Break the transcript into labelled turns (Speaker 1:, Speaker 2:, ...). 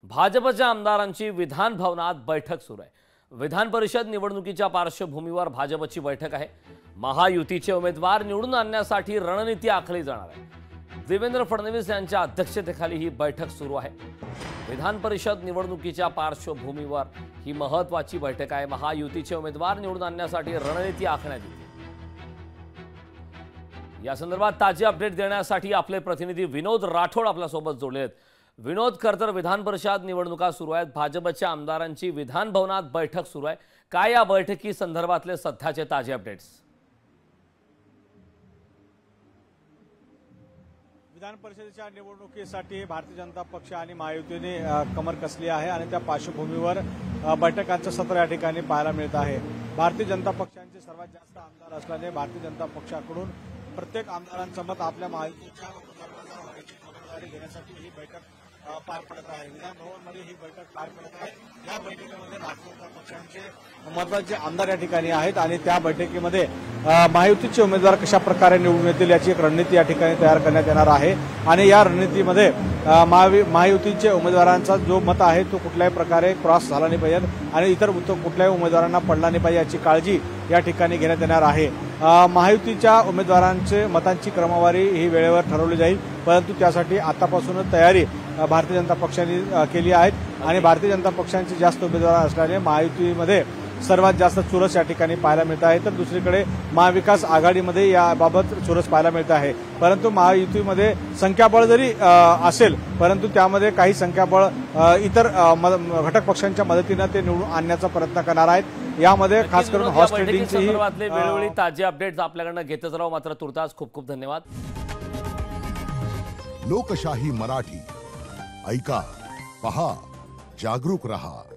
Speaker 1: भाजपच्या आमदारांची विधान भवनात बैठक सुरू आहे। विधान परिषद निवडणुकीच्या पार्श्वभूमीवर भाजपची बैठक आहे। महायुतीचे उमेदवार निवडून आणण्यासाठी रणनीती आखली जाणार आहे। देवेंद्र फडणवीस यांच्या अध्यक्षतेखाली ही बैठक सुरू आहे। विधान परिषद निवडणुकीच्या पार्श्वभूमीवर ही महत्त्वाची बैठक आहे। महायुतीचे उमेदवार निवडून आणण्यासाठी रणनीती आखण्यात येते। या संदर्भात ताजी अपडेट देण्यासाठी आपले प्रतिनिधी विनोद राठोड आपल्या सोबत जोडले आहेत। विनोद, खरतर विधान परिषद निवडणुका सुरू आहेत। भाजपच्या आमदारांची विधान भवनात बैठक सुरू आहे। काय या बैठकी संदर्भातले सध्याचे ताजे अपडेट्स?
Speaker 2: विधान परिषदेच्या निवडणुकीसाठी भारतीय जनता पक्ष आणि महायुतीने कमर कसली आहे आणि त्या पार्श्वभूमीवर बैठकांचं सत्र या ठिकाणी पाहायला मिळत आहे। भारतीय जनता पक्षाचे सर्वात जास्त आमदार असल्याने भारतीय जनता पक्षाकडून प्रत्येक आमदारांचं मत आपल्या महायुतीच्या उमेदवारी देण्यासाठी ही बैठक पार पडत आहे। विधान भवनमध्ये ही बैठक पार पडत आहे। या बैठकीमध्ये भारतीय जनता पक्षाचे महत्त्वाचे आमदार या ठिकाणी आहेत आणि त्या बैठकीमध्ये महायुतीचे उमेदवार कशा प्रकारे निवडून येतील याची एक रणनीती या ठिकाणी तयार करण्यात येणार आहे आणि या रणनीतीमध्ये महायुतीचे उमेदवारांचा जो मत आहे तो कुठल्याही प्रकारे क्रॉस झाला नाही पाहिजे आणि इतर कुठल्याही उमेदवारांना पडला नाही पाहिजे याची काळजी या ठिकाणी घेण्यात येणार आहे। महायुतीच्या उमेदवारांचे मतांची क्रमवारी ही वेळेवर ठरवली जाईल, परंतु त्यासाठी आतापासूनच तयारी भारतीय जनता पक्षाने केली आहे आणि भारतीय जनता पक्षांचे जास्त उमेदवार असल्याने महायुतीमध्ये सर्वात जास्त चुरस या ठिकाणी पाहायला मिळत आहे। तर दुसरीकडे महाविकास आघाडीमध्ये याबाबत चुरस पाहायला मिळत आहे, परंतु महायुतीमध्ये संख्याबळ जरी असेल परंतु त्यामध्ये काही संख्याबळ इतर घटक पक्षांच्या मदतीने ते निवडून आणण्याचा प्रयत्न करणार आहेत। यामध्ये खास करून हॉर्स ट्रेडिंगची
Speaker 1: वेळोवेळी ताजे अपडेट्स आपल्याकडनं घेतच राहू। मात्र तुर्तास खूप खूप धन्यवाद।
Speaker 3: लोकशाही मराठी ऐका, पहा, जागरूक रहा।